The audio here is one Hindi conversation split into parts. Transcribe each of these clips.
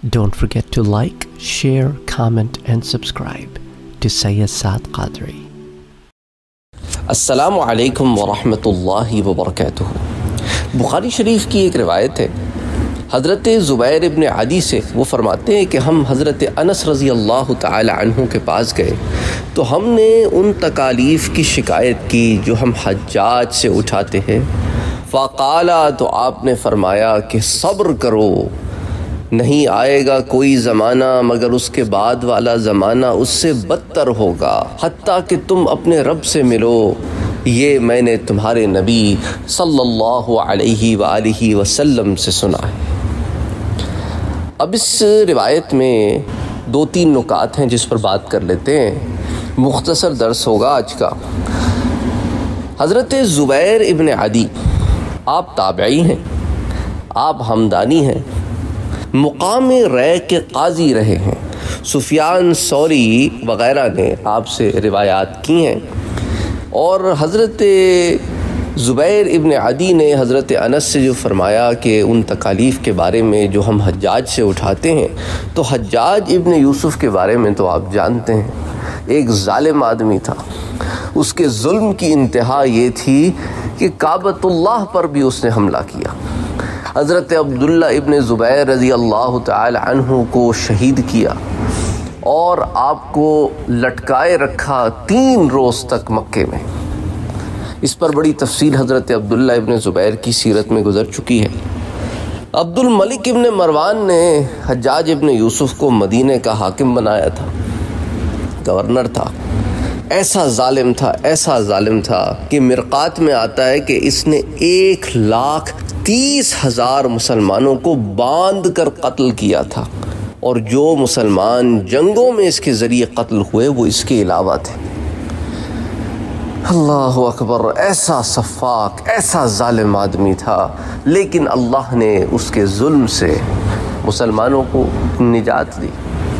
Don't forget to like, share, comment and subscribe to Sayyid Saad Qadri. अस्सलामु अलैकुम वरहमतुल्लाहि वबरकातुहू। बुखारी शरीफ की एक रिवायत है हज़रत ज़ुबैर इब्न अदी से। वो फरमाते हैं कि हम हज़रत अनस रज़ी अल्लाह तआला अन्हु के पास गए तो हमने उन तकालीफ़ की शिकायत की जो हम हज्जाज से उठाते हैं। फ़क़ाला, तो आपने फरमाया कि सब्र करो, नहीं आएगा कोई ज़माना मगर उसके बाद वाला ज़माना उससे बदतर होगा, हत्ता कि तुम अपने रब से मिलो। ये मैंने तुम्हारे नबी सल्लल्लाहु अलैहि वालिहि वसल्लम से सुना है। अब इस रिवायत में 2-3 नुकात हैं जिस पर बात कर लेते हैं। मुख्तसर दर्स होगा आज का। हज़रत ज़ुबैर इब्न अदी आप ताबई हैं, आप हमदानी हैं, मुकाम रै के काजी रहे हैं। सुफियान सौरी वग़ैरह ने आपसे रिवायात की हैं और हज़रत ज़ुबैर इब्न अदी ने हज़रत अनस से जो फरमाया कि उन तकालीफ़ के बारे में जो हम हज्जाज से उठाते हैं, तो हज्जाज इब्न यूसुफ़ के बारे में तो आप जानते हैं, एक ज़ालिम आदमी था। उसके जुल्म की इंतहा ये थी कि काबतुल्लाह पर भी उसने हमला किया। हज़रत अब्दुल्ला इब्न ज़ुबैर रज़ी अल्लाह तआला अन्हु को शहीद किया और आपको लटकाए रखा 3 रोज़ तक मक्के में। इस पर बड़ी तफसील हज़रत अब्दुल्ला इब्न ज़ुबैर की सीरत में गुज़र चुकी है। अब्दुल मलिक इब्न मरवान ने हज्जाज इब्न यूसुफ़ को मदीने का हाकिम बनाया था, गवर्नर था। ऐसा ज़ालिम था कि मिरक़ात में आता है कि इसने 1,30,000 मुसलमानों को बांध कर कत्ल किया था और जो मुसलमान जंगों में इसके ज़रिए कत्ल हुए वो इसके अलावा थे। अल्लाहु अकबर, ऐसा सफ़ाक, ऐसा ज़ालिम आदमी था, लेकिन अल्लाह ने उसके जुल्म से मुसलमानों को निजात दी।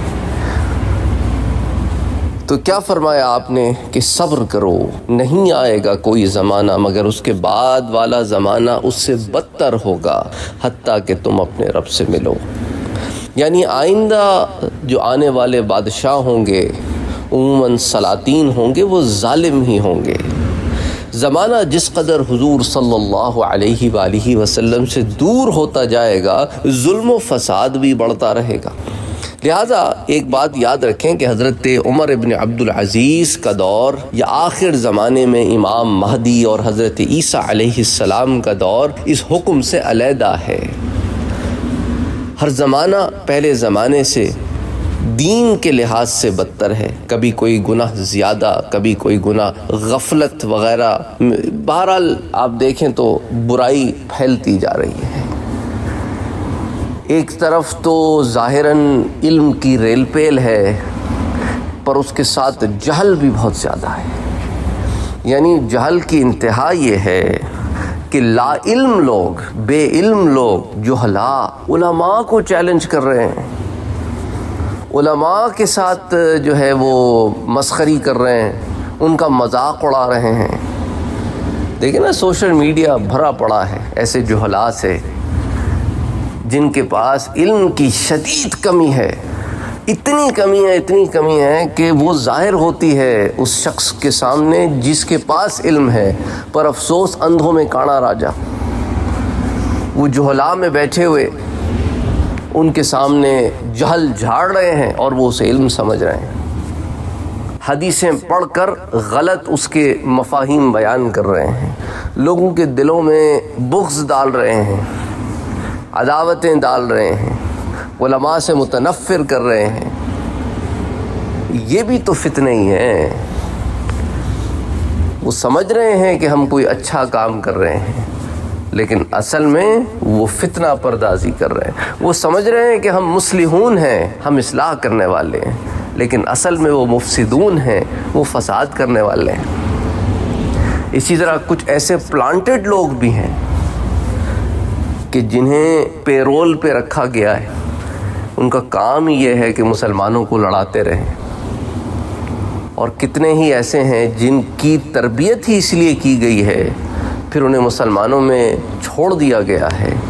तो क्या फरमाया आपने कि सब्र करो, नहीं आएगा कोई ज़माना मगर उसके बाद वाला ज़माना उससे बदतर होगा, हत्ता कि तुम अपने रब से मिलो। यानी आइंदा जो आने वाले बादशाह होंगे, उम्मन सलातीन होंगे, वो ज़ालिम ही होंगे। ज़माना जिस कदर हुजूर सल्लल्लाहु अलैहि वालिहि वसल्लम से दूर होता जाएगा, जुल्म व फसाद भी बढ़ता रहेगा। लिहाजा एक बात याद रखें कि हज़रत उमर इब्न अब्दुल अज़ीज़ का दौर या आखिर ज़माने में इमाम महदी और हज़रत ईसा अलैहिस्सलाम का दौर इस हुक्म से अलहदा है। हर ज़माना पहले ज़माने से दीन के लिहाज से बदतर है। कभी कोई गुनाह ज़्यादा, कभी कोई गुनाह गफलत वग़ैरह। बहरहाल आप देखें तो बुराई फैलती जा रही है। एक तरफ तो ज़ाहिरन इल्म की रेलपेल है, पर उसके साथ जहल भी बहुत ज़्यादा है। यानी जहल की इंतहा ये है कि लाइल्म लोग, बेइल्म लोग, जुहला उलमा को चैलेंज कर रहे हैं, उलमा के साथ जो है वो मस्खरी कर रहे हैं, उनका मजाक उड़ा रहे हैं। देखिए ना, सोशल मीडिया भरा पड़ा है ऐसे जुहला से जिनके पास इल्म की शदीद कमी है। इतनी कमी है कि वो ज़ाहिर होती है उस शख्स के सामने जिसके पास इल्म है, पर अफसोस अंधों में काना राजा। वो जुहला में बैठे हुए उनके सामने जहल झाड़ रहे हैं और वो उसे इल्म समझ रहे हैं। हदीसें पढ़कर गलत उसके मफाहिम बयान कर रहे हैं, लोगों के दिलों में बुग़्ज़ डाल रहे हैं, अदावतें डाल रहे हैं, उलमा से मुतनफ़िर कर रहे हैं। ये भी तो फितने ही हैं। वो समझ रहे हैं कि हम कोई अच्छा काम कर रहे हैं, लेकिन असल में वो फितना परदाजी कर रहे हैं। वो समझ रहे हैं कि हम मुस्लिहून हैं, हम इस्लाह करने वाले हैं, लेकिन असल में वो मुफसिदून हैं, वो फसाद करने वाले हैं। इसी तरह कुछ ऐसे प्लांटेड लोग भी हैं कि जिन्हें पेरोल पे रखा गया है, उनका काम ही ये है कि मुसलमानों को लड़ाते रहें। और कितने ही ऐसे हैं जिनकी तरबियत ही इसलिए की गई है, फिर उन्हें मुसलमानों में छोड़ दिया गया है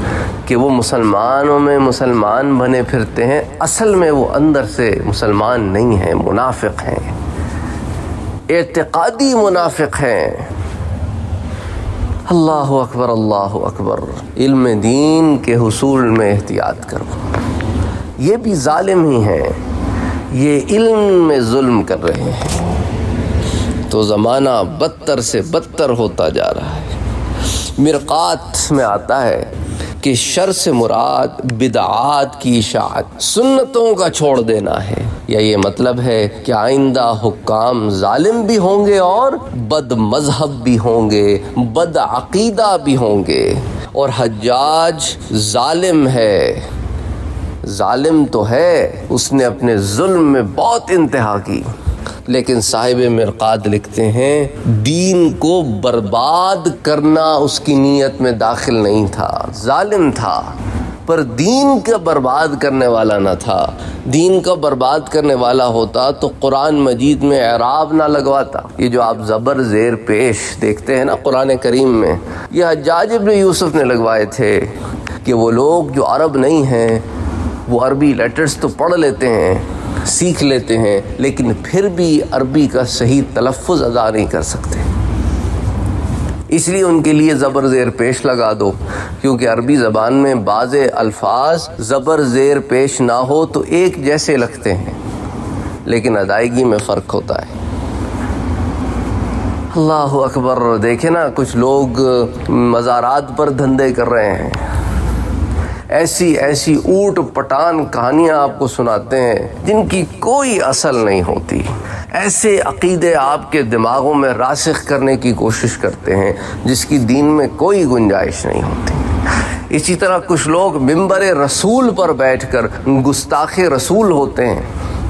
कि वो मुसलमानों में मुसलमान बने फिरते हैं, असल में वो अंदर से मुसलमान नहीं हैं, मुनाफिक हैं, एतिक़ादी मुनाफिक हैं। अल्लाहु अकबर, अल्लाहु अकबर। इल्म दीन के हुसूल में एहतियात करो। ये भी जालिम ही हैं, ये इल्म में जुल्म कर रहे हैं। तो ज़माना बदतर से बदतर होता जा रहा है। मिरक़ात में आता है कि शर से मुराद बिदआत की इशाअत, सुन्नतों का छोड़ देना है। या ये मतलब है कि आइंदा हुक्काम जालिम भी होंगे और बद मजहब भी होंगे, बद अकीदा भी होंगे। और हज्जाज जालिम है, जालिम तो है, उसने अपने जुल्म में बहुत इंतहा की, लेकिन साहिब मिरक़ात लिखते हैं दीन को बर्बाद करना उसकी नीयत में दाखिल नहीं था। जालिम था पर दीन का बर्बाद करने वाला न था। दीन का बर्बाद करने वाला होता तो कुरान मजीद में एराब ना लगवाता। ये जो आप ज़बर ज़ेर पेश देखते हैं ना कुरान करीम में, ये हज्जाज इब्न यूसुफ ने लगवाए थे कि वो लोग जो अरब नहीं हैं वो अरबी लेटर्स तो पढ़ लेते हैं, सीख लेते हैं, लेकिन फिर भी अरबी का सही तलफ़्फ़ुज़ अदा नहीं कर सकते। इसलिए उनके लिए ज़बर ज़ेर पेश लगा दो, क्योंकि अरबी ज़बान में बाज़े अल्फाज ज़बर ज़ेर पेश ना हो तो एक जैसे लगते हैं, लेकिन अदायगी में फ़र्क होता है। अल्लाहु अकबर। देखे ना, कुछ लोग मज़ारात पर धंधे कर रहे हैं, ऐसी ऐसी ऊट पटान कहानियाँ आपको सुनाते हैं जिनकी कोई असल नहीं होती। ऐसे अक़ीदे आपके दिमागों में रासिख करने की कोशिश करते हैं जिसकी दीन में कोई गुंजाइश नहीं होती। इसी तरह कुछ लोग मिंबर रसूल पर बैठकर गुस्ताखे रसूल होते हैं।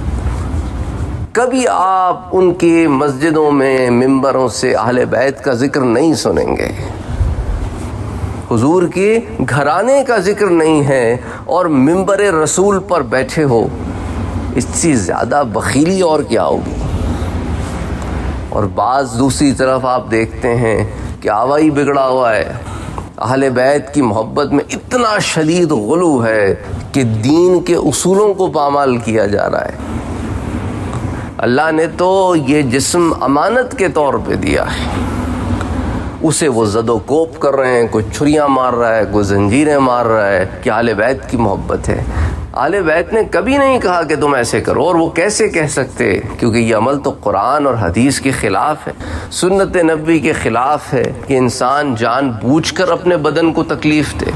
कभी आप उनकी मस्जिदों में मिंबरों से अहले बैत का जिक्र नहीं सुनेंगे, हुजूर के घराने का जिक्र नहीं है, और मिंबर रसूल पर बैठे हो। इससे ज़्यादा बखीली और क्या होगी। और बाज़ दूसरी तरफ आप देखते हैं कि आवाई बिगड़ा हुआ है, अहले बैत की मोहब्बत में इतना शदीद गुलू है कि दीन के उसूलों को पामाल किया जा रहा है। अल्लाह ने तो ये जिस्म अमानत के तौर पे दिया है, उसे वो ज़दो कोप कर रहे हैं, कोई छुरियाँ मार रहा है, कोई जंजीरें मार रहा है कि आले बैत की मोहब्बत है। आले बैत ने कभी नहीं कहा कि तुम ऐसे करो, और वो कैसे कह सकते, क्योंकि ये अमल तो कुरान और हदीस के ख़िलाफ़ है, सुन्नत नबी के ख़िलाफ़ है कि इंसान जानबूझकर अपने बदन को तकलीफ़ दे।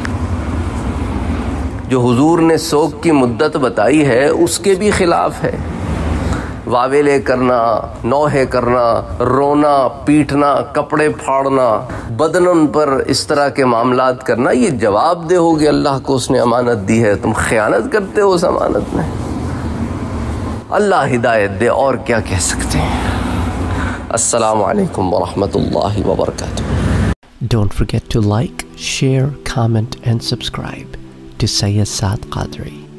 जो हुजूर ने सोग की मुद्दत बताई है उसके भी ख़िलाफ़ है। वावेले करना, नौहे करना, रोना, पीटना, कपड़े फाड़ना, बदनों पर इस तरह के मामलात करना, ये जवाब दे होगे अल्लाह को उसने अमानत दी है, तुम ख़यानत करते हो उस अमानत में। अल्लाह हिदायत दे, और क्या कह सकते हैं। अस्सलामु अलैकुम व रहमतुल्लाहि व बरकातुहू। Don't forget to like, share, comment and subscribe to Sayyid Saad Qadri.